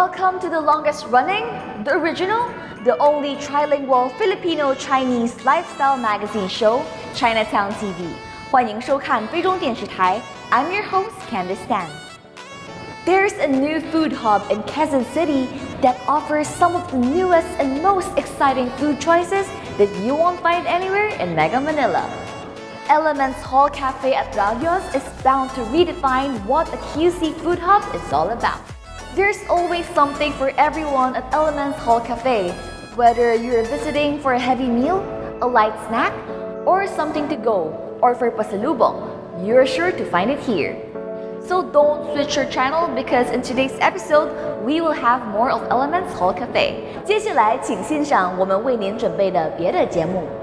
Welcome to the longest running, the original, the only trilingual Filipino-Chinese lifestyle magazine show, Chinatown TV. 欢迎收看非中电视台. I'm your host, Candice Tan. There's a new food hub in Quezon City that offers some of the newest and most exciting food choices that you won't find anywhere in Mega Manila. Elements Hall Cafe at Rallos is bound to redefine what a QC food hub is all about. There's always something for everyone at Elements Hall Cafe. Whether you're visiting for a heavy meal, a light snack, or something to go, or for pasalubong, you're sure to find it here. So don't switch your channel because in today's episode, we will have more of Elements Hall Cafe. 接下来请欣赏我们为您准备的别的节目。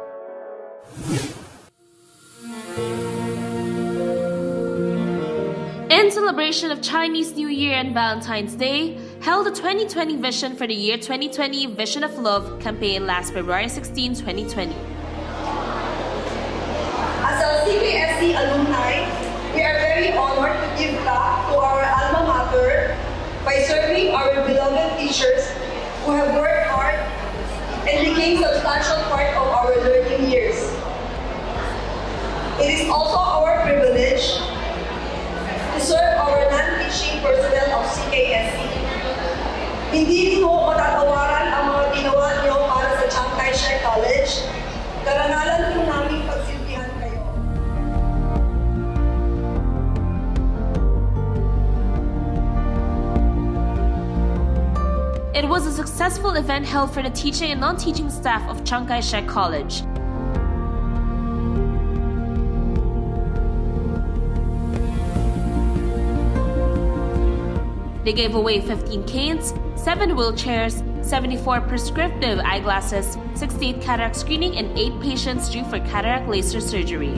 In celebration of Chinese New Year and Valentine's Day, held the 2020 Vision for the Year 2020 Vision of Love campaign last February 16, 2020. As a CKSC alumni, we are very honored to give back to our alma mater by serving our beloved teachers who have worked hard and became substantial part of our learning years. It is also our privilege to serve our non-teaching personnel of CKSC. Hindi rin po matatawaran ang mga ginawa niyo para sa Chiang Kai Shek College. Karangalan po namin pagsilbihan kayo. It was a successful event held for the teaching and non-teaching staff of Chiang Kai Shek College. They gave away 15 canes, 7 wheelchairs, 74 prescriptive eyeglasses, 68 cataract screening, and 8 patients due for cataract laser surgery.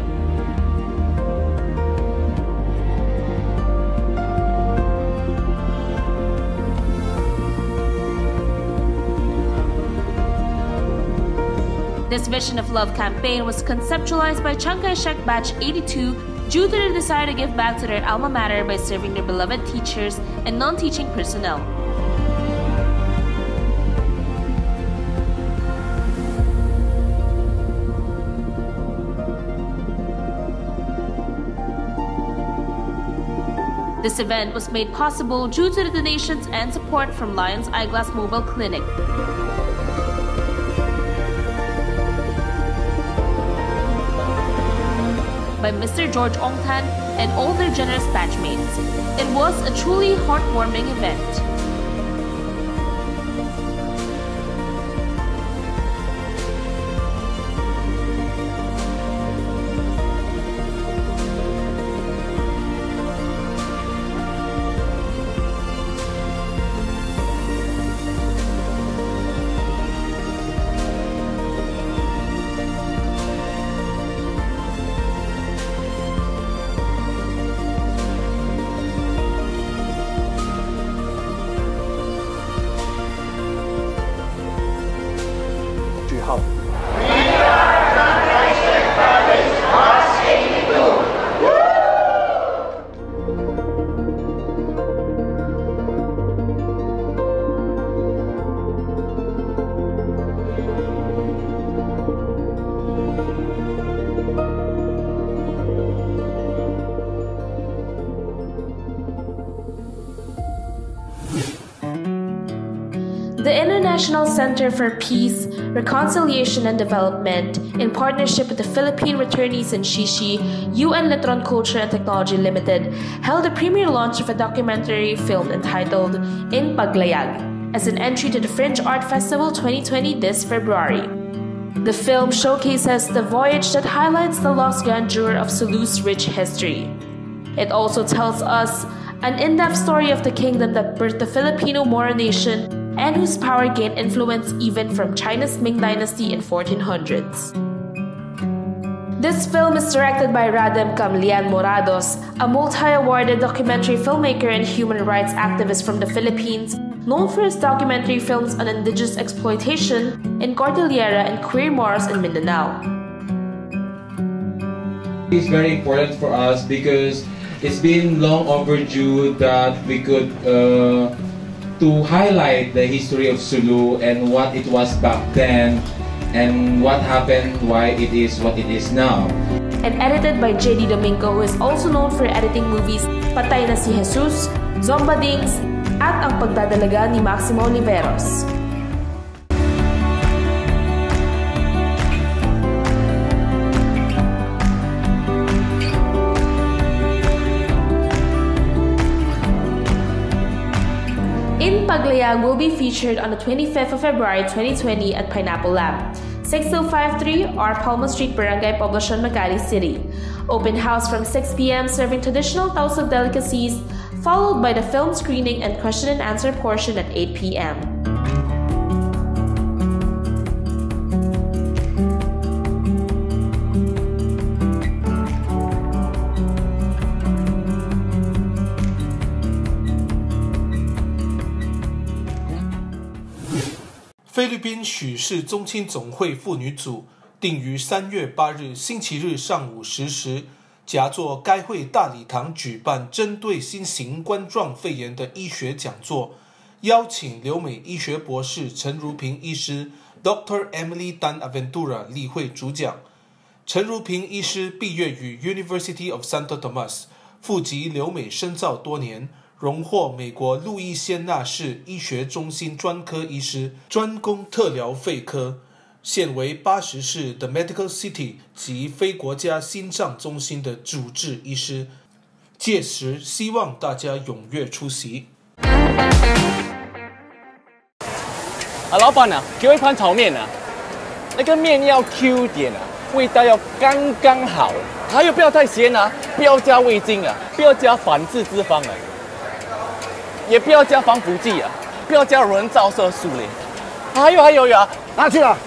This Vision of Love campaign was conceptualized by Chiang Kai Shek Batch 82 due to their desire to give back to their alma mater by serving their beloved teachers and non-teaching personnel. This event was made possible due to the donations and support from Lion's Eyeglass Mobile Clinic. By Mr. George Ongtan and all their generous batchmates. It was a truly heartwarming event. The International Center for Peace, Reconciliation and Development, in partnership with the Philippine Returnees and Shishi, UN Letron Culture Technology Ltd, held a premiere launch of a documentary film entitled In Paglayag as an entry to the Fringe Art Festival 2020 this February. The film showcases the voyage that highlights the lost grandeur of Sulu's rich history. It also tells us an in-depth story of the kingdom that birthed the Filipino Moro nation and whose power gained influence even from China's Ming Dynasty in 1400s. This film is directed by Radem Camlian Morados, a multi-awarded documentary filmmaker and human rights activist from the Philippines, known for his documentary films on indigenous exploitation in Cordillera and queer Moros in Mindanao. It's very important for us because it's been long overdue that we could to highlight the history of Sulu and what it was back then and what happened, why it is what it is now. And edited by J.D. Domingo, who is also known for editing movies Patay na si Jesus, Zombadings, at Ang Pagdadalaga ni Maximo Oliveros. In Paglayag will be featured on the 25th of February 2020 at Pineapple Lab, 6053 R. Palma Street, Barangay Poblacion, Makati City. Open house from 6 p.m. serving traditional Tausug delicacies, followed by the film screening and question and answer portion at 8 p.m. 菲律宾许氏宗亲总会妇女组定于3月8日星期日上午10时，夹作该会大礼堂举办针对新型冠状肺炎的医学讲座，邀请留美医学博士陈如萍医师 Dr. Emily Dan Aventura 例会主讲。陈如萍医师毕业于 University of Santo Tomas， 赴及留美深造多年，荣获美国路易斯安那市医学中心专科医师，专攻特疗肺科，现为80市 The Medical City 及非国家心脏中心的主治医师。届时希望大家踊跃出席。 老板啊，给我一盘炒面啊，那个面要 Q 点啊，味道要刚刚好，还有不要太咸啊，不要加味精啊，不要加反式脂肪啊。也不要加防腐剂啊，不要加人造色素嘞。还有呀，拿去了。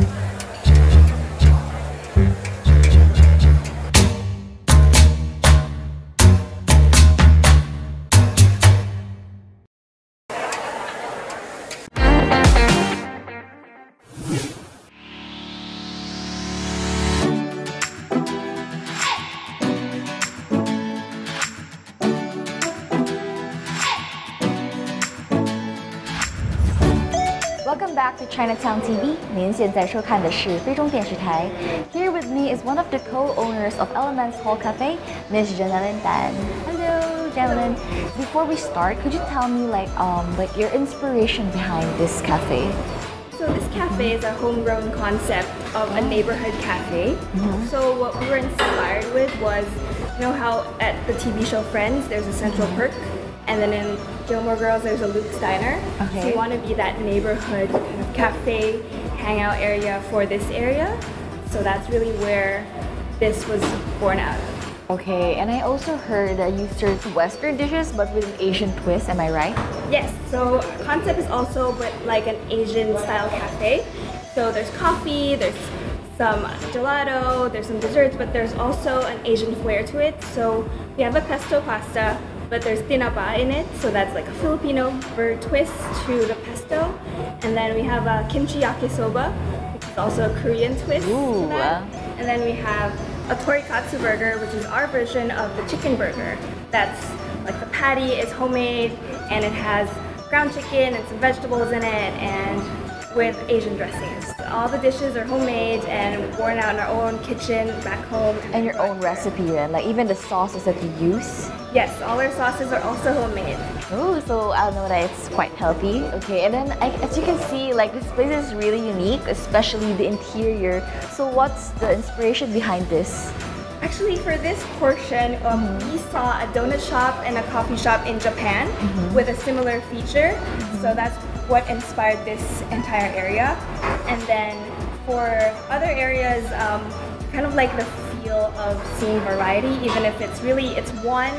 Welcome back to Chinatown TV. 您现在收看的是非中电视台. Here with me is one of the co-owners of Elements Hall Cafe, Ms. Janelle Tan. Hello, Janelle. Before we start, could you tell me like your inspiration behind this cafe? So this cafe is a homegrown concept of a neighborhood cafe. So what we were inspired with was, you know how at the TV show Friends, there's a Central Perk, and then in Gilmore Girls, there's a Luke's Diner. Okay. So we want to be that neighborhood kind of cafe, hangout area for this area. So that's really where this was born out of. Okay, and I also heard that you serve Western dishes but with an Asian twist, am I right? Yes, so our concept is also but like an Asian style cafe. So there's coffee, there's some gelato, there's some desserts, but there's also an Asian flair to it. So we have a pesto pasta, but there's tinapa in it, so that's like a Filipino bird twist to the pesto. And then we have a kimchi yakisoba, which is also a Korean twist to that. And then we have a torikatsu burger, which is our version of the chicken burger. That's like the patty is homemade and it has ground chicken and some vegetables in it and with Asian dressings. All the dishes are homemade and born out in our own kitchen back home. And your own recipe, and like even the sauces that you use? Yes, all our sauces are also homemade. Oh, so I'll know that it's quite healthy. Okay, and then as you can see, like this place is really unique, especially the interior. So what's the inspiration behind this? Actually, for this portion, we saw a donut shop and a coffee shop in Japan with a similar feature. So that's what inspired this entire area. And then for other areas, kind of like the feel of seeing variety, even if it's one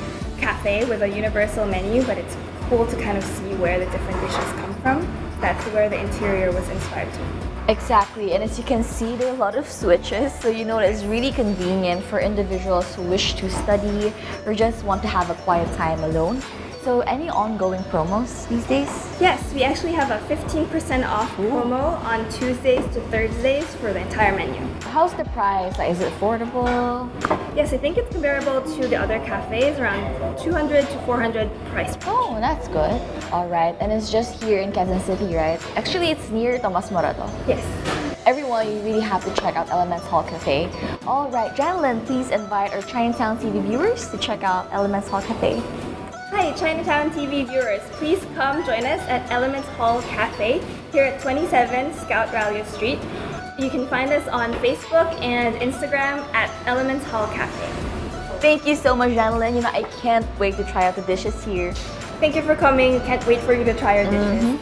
cafe with a universal menu, but it's cool to kind of see where the different dishes come from. That's where the interior was inspired to. Exactly, and as you can see, there are a lot of switches, so you know it's really convenient for individuals who wish to study or just want to have a quiet time alone. So any ongoing promos these days? Yes, we actually have a 15% off promo on Tuesdays to Thursdays for the entire menu. How's the price? Like, is it affordable? Yes, I think it's comparable to the other cafes, around 200 to 400 price point. Oh, that's good. All right, and it's just here in Quezon City, right? Actually, it's near Tomas Morato. Yes. Everyone, you really have to check out Elements Hall Cafe. All right, Janlyn, please invite our Chinatown TV viewers to check out Elements Hall Cafe. Hi, Chinatown TV viewers. Please come join us at Elements Hall Cafe here at 27 Scout Rallos Street. You can find us on Facebook and Instagram at Elements Hall Cafe. Thank you so much, Janlyn. I can't wait to try out the dishes here. Thank you for coming. Can't wait for you to try our dishes.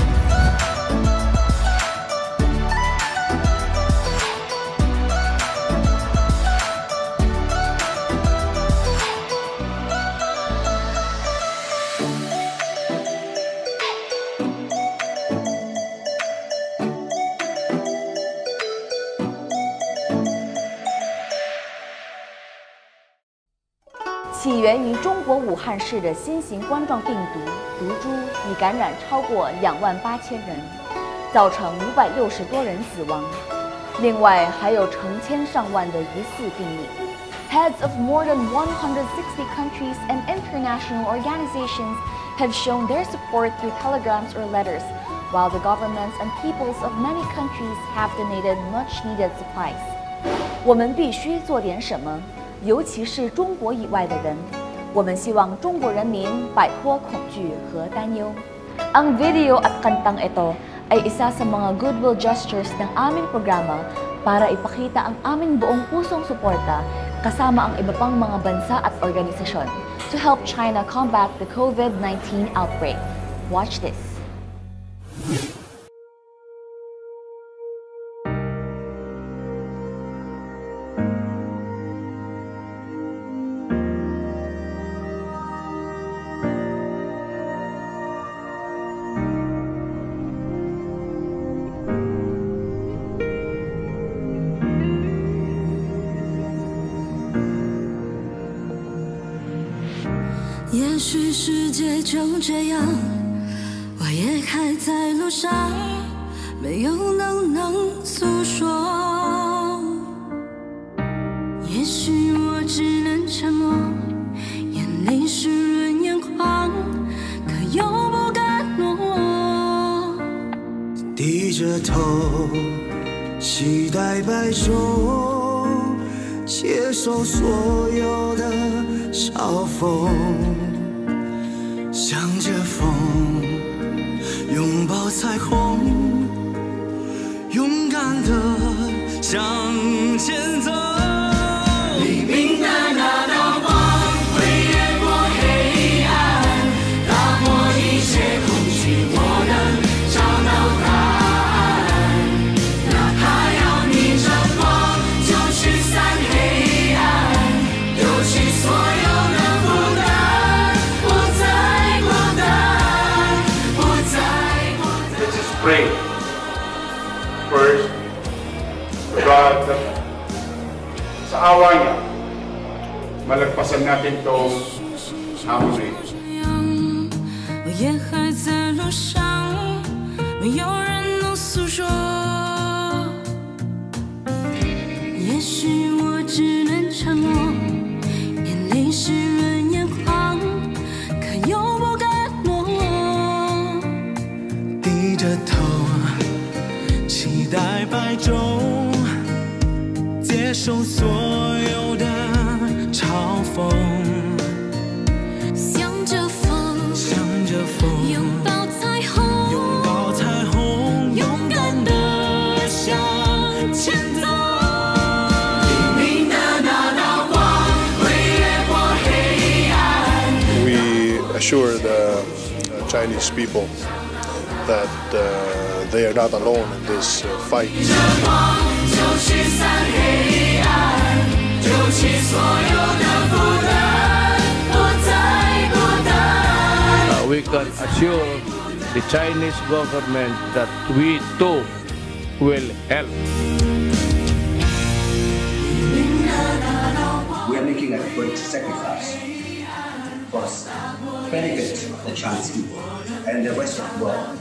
起源于中国武汉市的新型冠状病毒毒株已感染超过28000人，造成560多人死亡。另外还有成千上万的疑似病例。Heads of more than 160 countries and international organizations have shown their support through telegrams or letters, while the governments and peoples of many countries have donated much-needed supplies. 我们必须做点什么，尤其是中国以外的人。我们希望中国人民摆脱恐惧和担忧。Ang video at kantang ito ay isa sa mga goodwill gestures ng aming programa para ipakita ang aming buong pusong suporta kasama ang iba pang mga bansa at organisasyon to help China combat the COVID-19 outbreak. Watch this. 也许世界就这样，我也还在路上，没有能诉说。也许我只能沉默，眼泪湿润眼眶，可又不敢挪。 低着头，期待白昼，接受所有的嘲讽。向着风，拥抱彩虹，勇敢地向前走。黎明的那道光会越过黑暗，打破一切恐惧，我能找到答案。哪怕要逆着光，就驱散黑暗，丢弃所有的负担。 Pray first God sa awa niya malagpasan natin itong hamon na ito. 我也还在路上，没有人能诉说。也许我只能沉默，眼泪湿润眼眶，可又不敢挪。低着头，期待白昼，接受所有的嘲讽。向着风，向着风，拥抱彩虹，拥抱彩虹，勇敢地向前走。黎明的那道光会越过黑暗。 We assure the Chinese people that they are not alone in this fight. We can assure the Chinese government that we too will help. We are making a great sacrifice for benefit of the Chinese people and the rest of the world.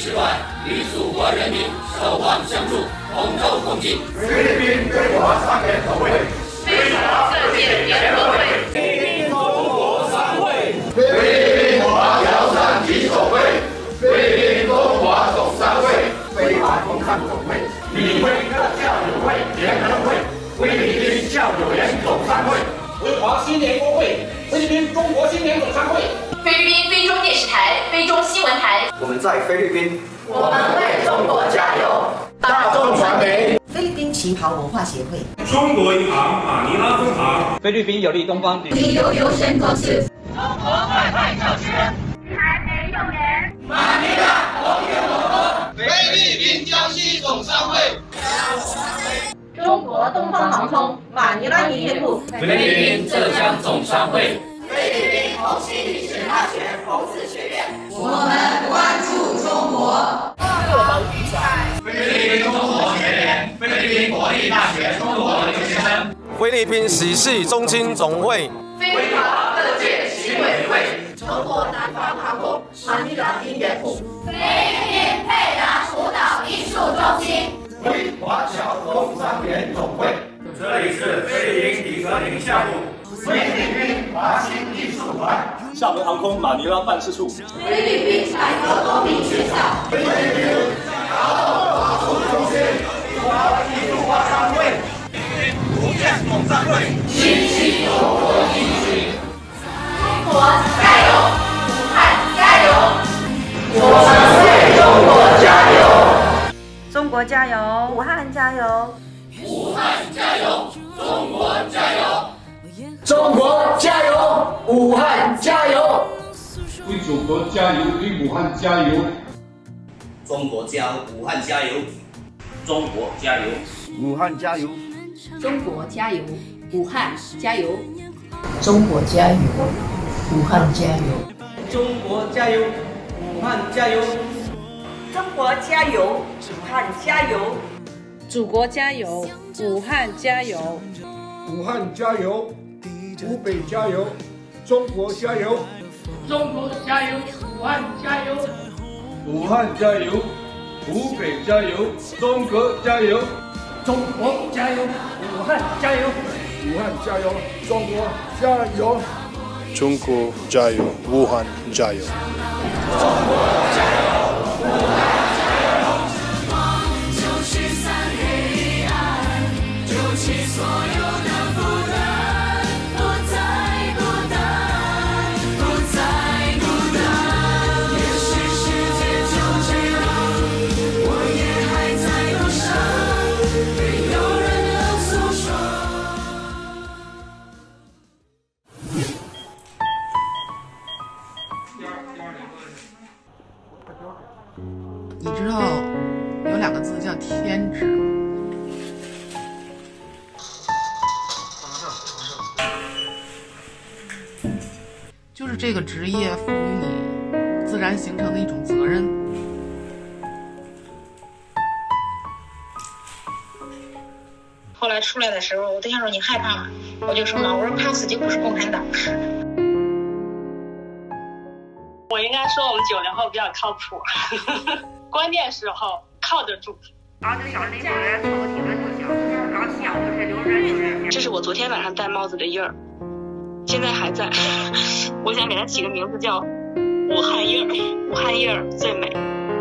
之外，与祖国人民守望相助，同舟共济。菲律宾中国3联合会，非华色界联合会，菲律宾中国商会，菲律宾华侨善集总会，菲律宾中华总商会，非华共产总会，理会各教友会联合会，菲律宾教友联总商会，非华新联工会，菲律宾中国新联总商会。 菲律宾非中电视台、非中新闻台， 我们在菲律宾， 我们为中国加油！ 大众传媒， 菲律宾旗袍文化协会， 中国银行马尼拉分行， 菲律宾有利东方， 有优先公司， 中国外派教师， 台北幼联， 马尼拉红月摩托，菲律宾江西总商会， 中国东方航空，马尼拉营业部， 菲律宾浙江总商会。 菲律宾红旗女子大学红子学院， 我们关注中国。菲律宾中国学联，菲律宾国立大学中国留学生， 菲律宾喜事中青总会， 非华各界习委会，中国南方航空马尼拉营业部，菲律宾佩达舞蹈艺术中心， 非华侨工商联总会。 这里是菲律宾迪格林项目。 菲律宾华新艺术团， 厦门航空马尼拉办事处， 菲律宾百合公民学校， 菲律宾劳动华术中心，华艺术华商会，菲律宾福建总商会，新系中国进取， 中国加油，武汉加油， 我们为中国加油， 中国加油，武汉加油， 武汉加油，中国加油。 中国加油，武汉加油！ 为祖国加油，为武汉加油！ 中国加油，武汉加油！ 中国加油， 武汉加油！ 中国加油，武汉加油！ 中国加油，武汉加油！ 中国加油，武汉加油！ 中国加油，武汉加油！ 祖国加油，武汉加油！ 武汉加油！湖北加油，中国加油！ 中国加油，武汉加油！ 武汉加油，湖北加油，中国加油！ 中国加油，武汉加油！ 武汉加油，中国加油！ 中国加油，武汉加油！ 中国加油，武汉加油！ 就是三黑暗，就起所有的负担。 你知道有2个字叫天职。就是这个职业赋予你自然形成的一种责任。 后来出来的时候，我对象说你害怕吗？我就说嘛，我说怕死就不是共产党。 我应该说我们90后比较靠谱，关键时候靠得住。这是我昨天晚上戴帽子的印儿，现在还在。我想给它起个名字叫武汉印儿，武汉印儿最美。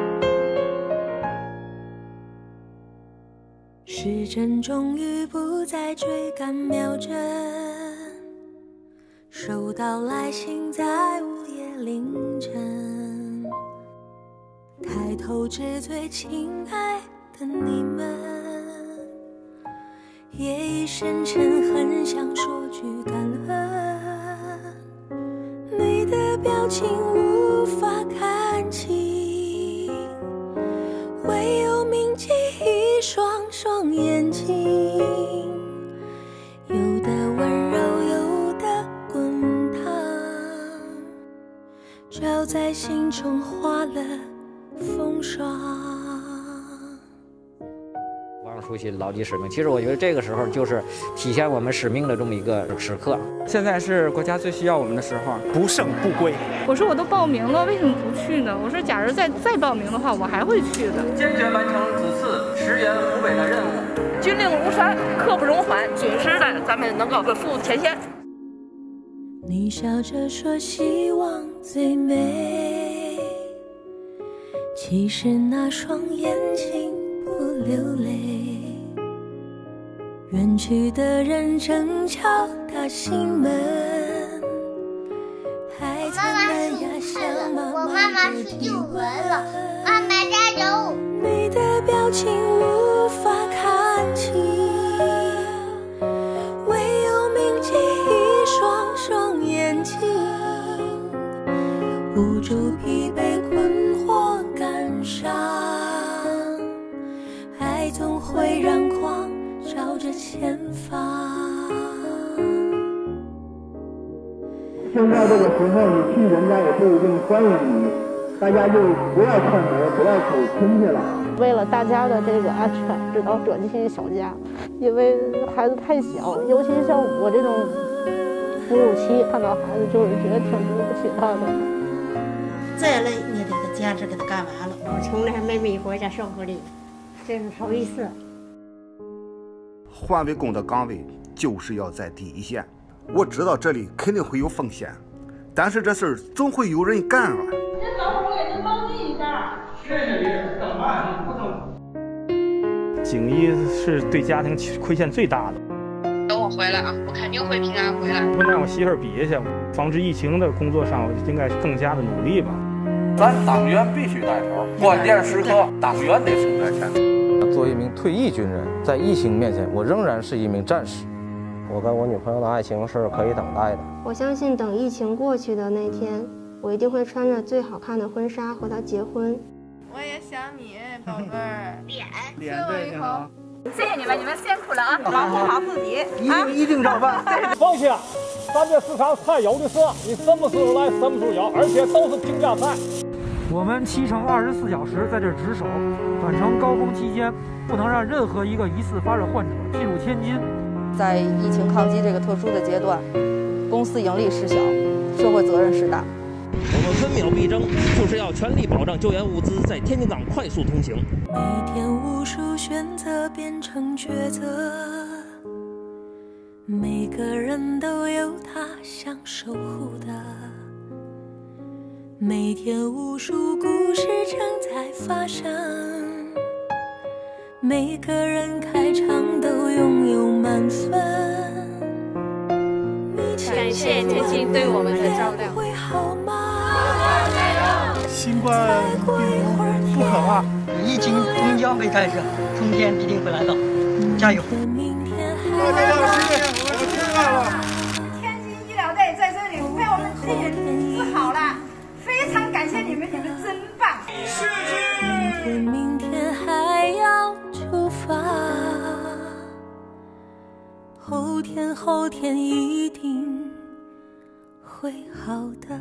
时针终于不再追赶秒针，收到来信在午夜凌晨，抬头只对亲爱的你们，夜已深沉，很想说句感恩，你的表情无法看清，唯有铭记一双双眼睛，有的温柔，有的滚烫，照在心中画了风霜。 往初心，牢记使命。其实我觉得这个时候就是体现我们使命的这么一个时刻。 现在是国家最需要我们的时候， 不胜不归。 我说我都报名了，为什么不去呢？我说假如再报名的话，我还会去的。 坚决完成此次驰援湖北的任务， 军令如山，刻不容缓，准时的咱们能够稳赴前线。 你笑着说希望最美，其实那双眼睛不流泪。远去的人正敲打心门，孩子们呀向妈妈说提问， 妈妈加油！ 你的表情无法看清，唯有铭记一双双眼睛，无助疲惫困惑感伤，爱总会让光照着前方。 现在这个时候你去人家也不一定欢迎你，大家就不要串门，不要走亲戚了。 为了大家的这个安全，只能舍弃小家，因为孩子太小，尤其像我这种哺乳期，看到孩子就是觉得挺对不起他的。 再累也得给家这给他干完了。我从来没回国家生活里，这是头一次。 环卫工的岗位就是要在第一线。我知道这里肯定会有风险，但是这事儿总会有人干啊。 这等会儿我给您帮你一下。 谢谢你，等慢不等。 警医是对家庭亏欠最大的。 等我回来啊，我肯定会平安回来。 我让我媳妇儿比一下，防治疫情的工作上，我应该更加的努力吧。 咱党员必须带头，关键时刻党员得冲在前。 作为一名退役军人，在疫情面前，我仍然是一名战士。 我跟我女朋友的爱情是可以等待的。 我相信等疫情过去的那天，我一定会穿着最好看的婚纱和他结婚。 我也想你，宝贝儿。 脸对挺好。 谢谢你们，你们辛苦了啊！保护好自己啊！ 一定照办。 放心，咱这市场菜有的是，你什么时候来什么时候有，而且都是平价菜。 我们7乘24小时在这值守，返程高峰期间不能让任何一个疑似发热患者进入天津。 在疫情抗击这个特殊的阶段，公司盈利事小，社会责任事大。 我们分秒必争，就是要全力保障救援物资在天津港快速通行。 每天无数选择变成抉择，每个人都有他想守护的。每天无数故事正在发生，每个人开场都拥有满分。 感谢天津对我们的照料。 新冠病毒不可怕， 疫情终将会开始，春天必定会来到，加油！ 大家放心，我们吃饭了。 天津医疗队在这里为我们治好了，非常感谢你们，你们真棒！ 谢谢。明天还要出发，后天一定会好的。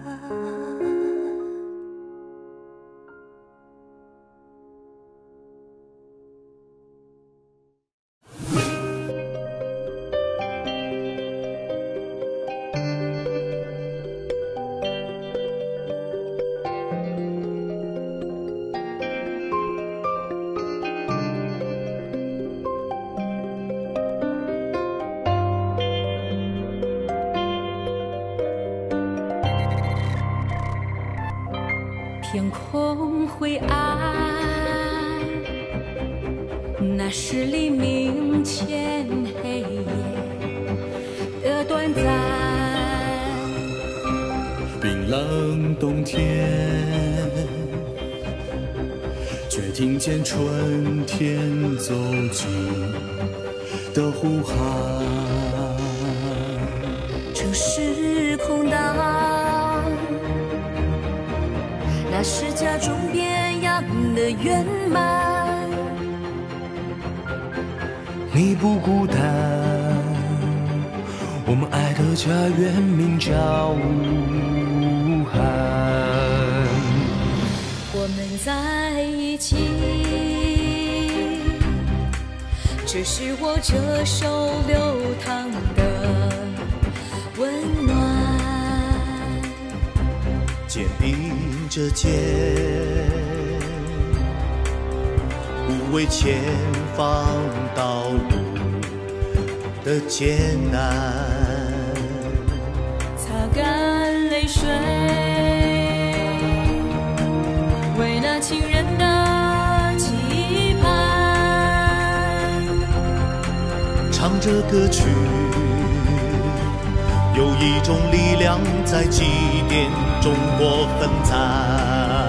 天空灰暗，那是黎明前黑夜的短暂。 冰冷冬天，却听见春天走近的呼喊。 城市空荡，那是家中变样的圆满。 你不孤单，我们爱的家园名叫武汉。 我们在一起， 这是我这手流淌的温暖。 肩并着肩，无畏前方道路的艰难， 擦干泪水，为那情人的期盼。 唱着歌曲，有一种力量在祭奠中国奋战。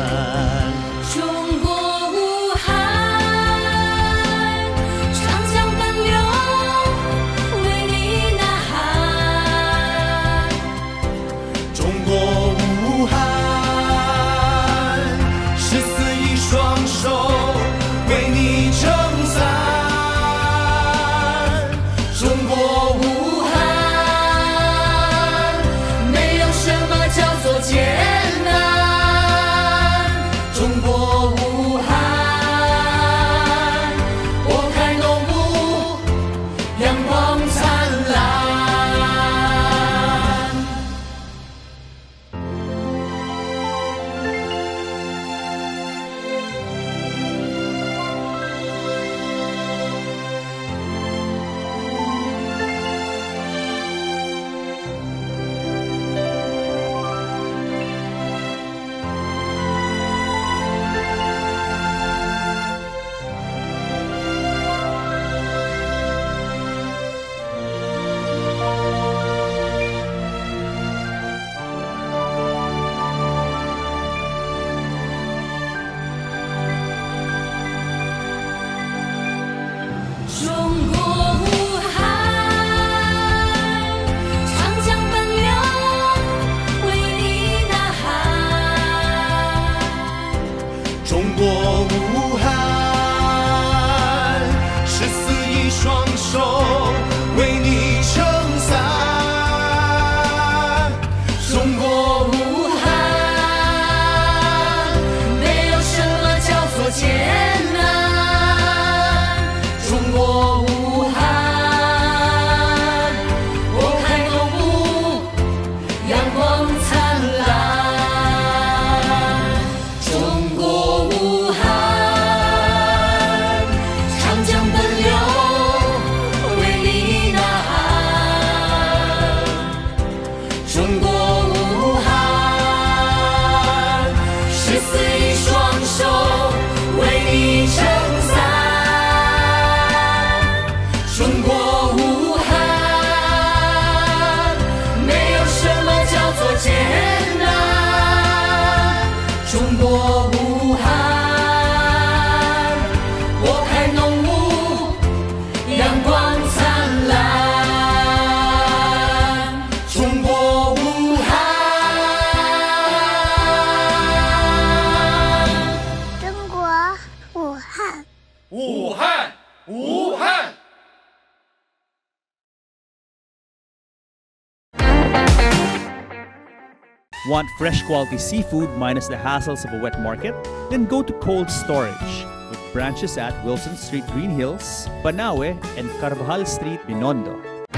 Want fresh quality seafood minus the hassles of a wet market? Then go to Cold Storage with branches at Wilson Street, Green Hills, Banawe, and Carvajal Street, Binondo.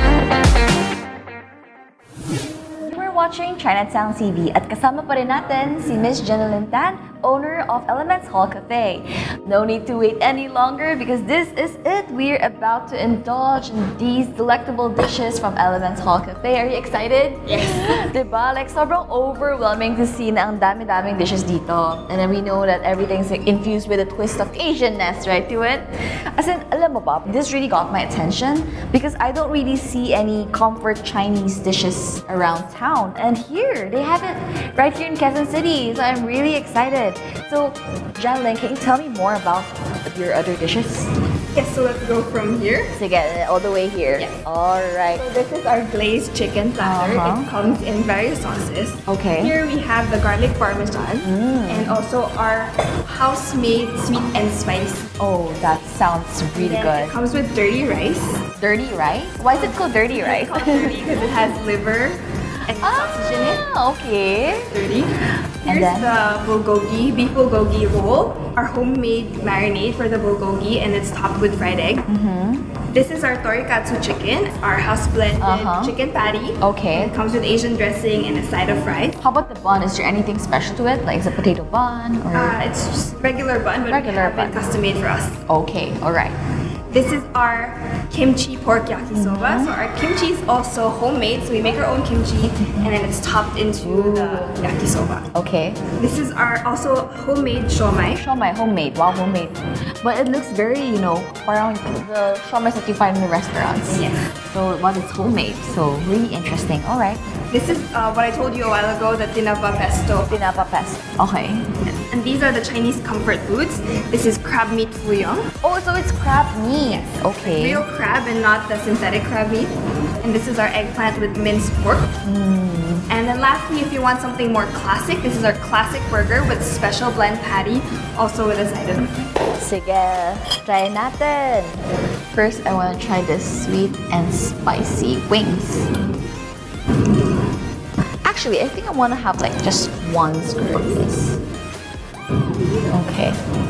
Watching Chinatown TV at kasama pa rin natin si Miss Jenilyn Tan, owner of Elements Hall Cafe. No need to wait any longer because this is it. We're about to indulge in these delectable dishes from Elements Hall Cafe. Are you excited? Yes! Diba? Like sobrang overwhelming to see na ang dami-daming dishes dito. And then we know that everything's infused with a twist of Asianness, right, to it? As in, alam mo ba, this really got my attention because I don't really see any comfort Chinese dishes around town. And here, they have it right here in Quezon City. So I'm really excited. So, Janlyn, can you tell me more about your other dishes? Yes, so let's go from here. So get all the way here. Yes. All right. So this is our glazed chicken platter. It comes in various sauces. Okay. Here we have the garlic parmesan and also our house-made sweet and spicy. Oh, that sounds really good. It comes with dirty rice. Dirty rice? Why is it called dirty rice? It's called dirty because it has liver, and sausage in it. Okay. Dirty. And Here's then the bulgogi, beef bulgogi roll. Our homemade marinade for the bulgogi, and it's topped with fried egg. This is our torikatsu chicken, our house blended chicken patty. Okay. It comes with Asian dressing and a side of fries. How about the bun? Is there anything special to it? Like is it potato bun or? It's just regular bun, but Regular we have it custom made for us. Okay, all right. This is our kimchi pork yakisoba. So our kimchi is also homemade, so we make our own kimchi, and then it's topped into the yakisoba. Okay. This is our also homemade shomai. Shomai, homemade. Wow, homemade. But it looks very, you know, parang the shomais that you find in the restaurants. Yes. So, but it's homemade. So, really interesting. All right. This is what I told you a while ago, the tinapa pesto. Tinapa pesto. Okay. And these are the Chinese comfort foods. This is crab meat fuyong. Oh, so it's crab meat. Okay. Real crab and not the synthetic crab meat. And this is our eggplant with minced pork. And then lastly, if you want something more classic, this is our classic burger with special blend patty, also with a side of. Sige, try natin. First, I want to try this sweet and spicy wings. Actually, I think I want to have like just one scoop of this. Okay.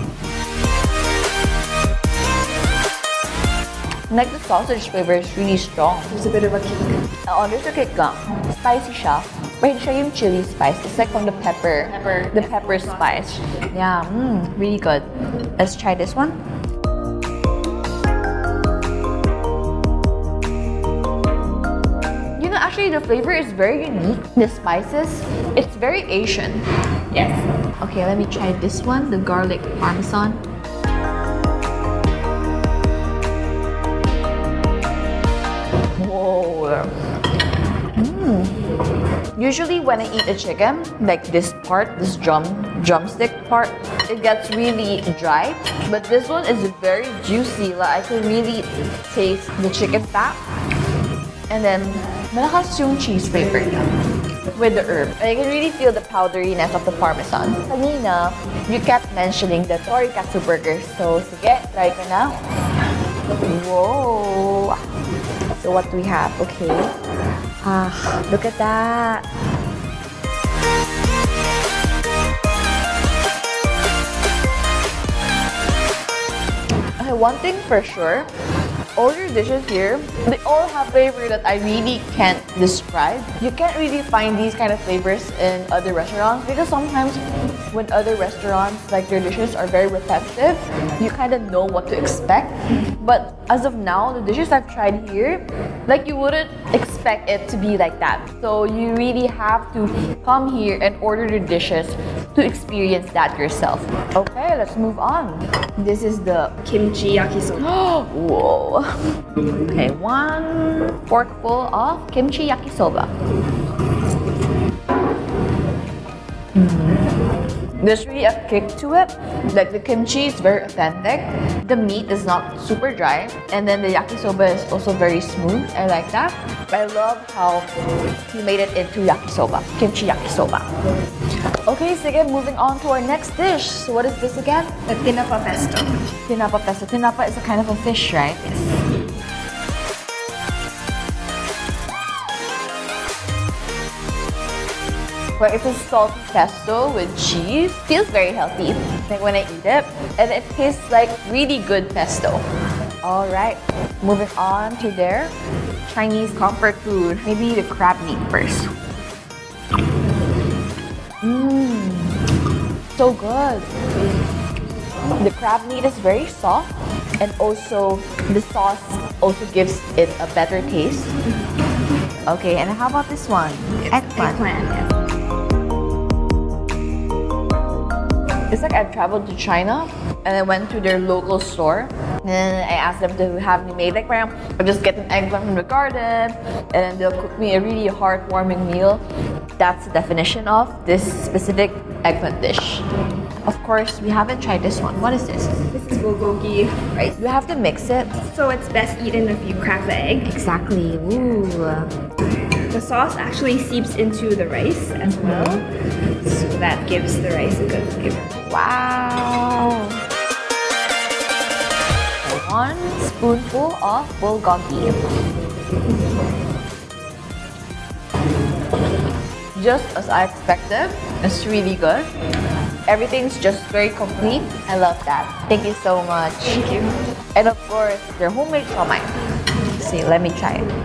Like the sausage flavor is really strong. There's a bit of a kick. There's a kick nga. Spicy siya. But hindi siya yung chili spice. It's like from the pepper. The pepper spice. Yeah, really good. Let's try this one. You know, actually the flavor is very unique. The spices, it's very Asian. Yes. Okay, let me try this one, the garlic parmesan. Whoa. Usually when I eat a chicken, like this part, this drumstick part, it gets really dry. But this one is very juicy. Like I can really taste the chicken fat. And then, malakas yung cheese flavor with the herb. I can really feel the powderiness of the parmesan. Kanina, you kept mentioning the torikatsu burger. So, sige, try ko na. Whoa! So what do we have? Okay. Look at that. Okay, one thing for sure, all your dishes here, they all have flavor that I really can't describe. You can't really find these kind of flavors in other restaurants because sometimes when other restaurants, like their dishes are very repetitive, you kind of know what to expect. But as of now, the dishes I've tried here, like you wouldn't expect it to be like that. So you really have to come here and order the dishes to experience that yourself. Okay, let's move on. This is the kimchi yakisoba. Whoa. Okay, one forkful of kimchi yakisoba. There's really a kick to it. Like the kimchi is very authentic. The meat is not super dry. And then the yakisoba is also very smooth. I like that. I love how he made it into yakisoba. Kimchi yakisoba. Okay, so again, moving on to our next dish. So what is this again? The tinapa pesto. Tinapa pesto. Tinapa is a kind of a fish, right? Yes. But it's a salty pesto with cheese. Feels very healthy. Like when I eat it, and it tastes like really good pesto. All right, moving on to their Chinese comfort food. Maybe the crab meat first. So good. The crab meat is very soft, and also the sauce also gives it a better taste. Okay, and how about this one? Eggplant. It's like I've traveled to China and I went to their local store and then I asked them to have me made like I'll just get an eggplant from the garden and then they'll cook me a really heartwarming meal. That's the definition of this specific eggplant dish. Of course, we haven't tried this one. What is this? This is bulgogi rice. You have to mix it. So it's best eaten if you crack the egg. Exactly. Ooh. The sauce actually seeps into the rice as well. So that gives the rice a good flavor. Wow. One spoonful of bulgogi. just as I expected. It's really good. Everything's just very complete. I love that. Thank you so much. Thank you. And of course, their homemade siomai. See, let me try it.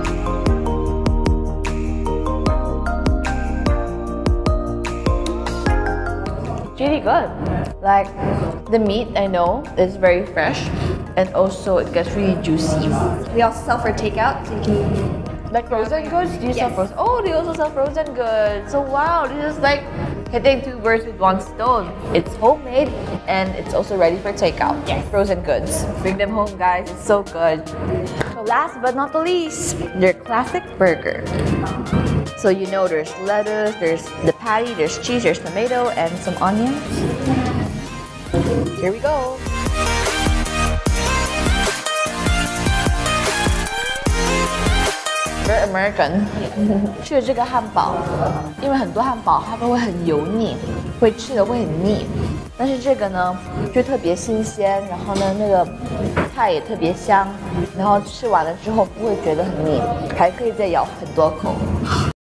It's really good. Like, the meat I know is very fresh, and also it gets really juicy. We also sell for takeout, so you can. Like frozen goods? Do you sell frozen? Oh, they also sell frozen goods. So wow, this is like hitting 2 birds with 1 stone. It's homemade and it's also ready for takeout. Yes. Frozen goods. Bring them home, guys. It's so good. So last but not the least, their classic burger. So you know there's lettuce, there's the patty, there's cheese, there's tomato, and some onions. Here we go. Very American. 吃了这个汉堡，因为很多汉堡它都会很油腻，会吃的会很腻。但是这个呢，就特别新鲜，然后呢，那个菜也特别香，然后吃完了之后不会觉得很腻，还可以再咬很多口。